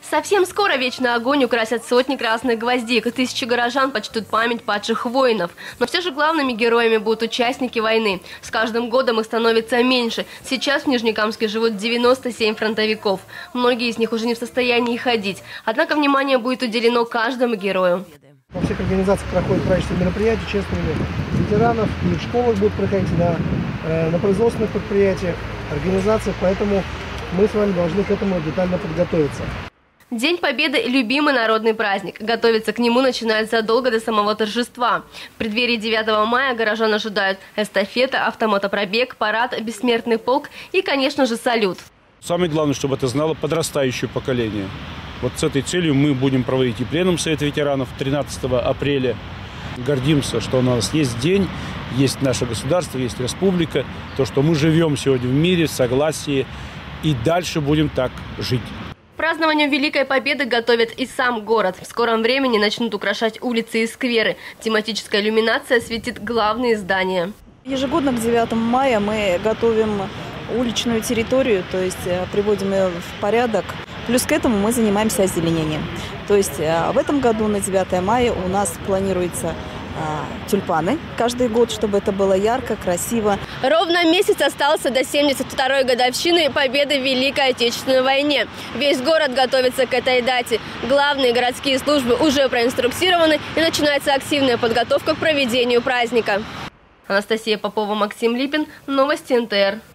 Совсем скоро вечный огонь украсят сотни красных гвоздик, и тысячи горожан почтут память падших воинов. Но все же главными героями будут участники войны. С каждым годом их становится меньше. Сейчас в Нижнекамске живут 97 фронтовиков. Многие из них уже не в состоянии ходить. Однако внимание будет уделено каждому герою. Во всех организациях проходят праздничные мероприятия, чествование ветеранов, и в школах будут проходить, на производственных предприятиях, организациях, поэтому мы с вами должны к этому детально подготовиться. День Победы – любимый народный праздник. Готовиться к нему начинают задолго до самого торжества. В преддверии 9 мая горожан ожидают эстафета, автомотопробег, парад, бессмертный полк и, конечно же, салют. Самое главное, чтобы это знало подрастающее поколение. Вот с этой целью мы будем проводить и пленум Совета ветеранов 13 апреля. Гордимся, что у нас есть день, есть наше государство, есть республика. То, что мы живем сегодня в мире, в согласии, и дальше будем так жить. К празднованию Великой Победы готовят и сам город. В скором времени начнут украшать улицы и скверы. Тематическая иллюминация осветит главные здания. Ежегодно к 9 мая мы готовим уличную территорию, то есть приводим ее в порядок. Плюс к этому мы занимаемся озеленением. То есть в этом году на 9 мая у нас планируется тюльпаны каждый год, чтобы это было ярко, красиво. Ровно месяц остался до 72-й годовщины Победы в Великой Отечественной войне. Весь город готовится к этой дате. Главные городские службы уже проинструктированы, и начинается активная подготовка к проведению праздника. Анастасия Попова, Максим Липин. Новости НТР.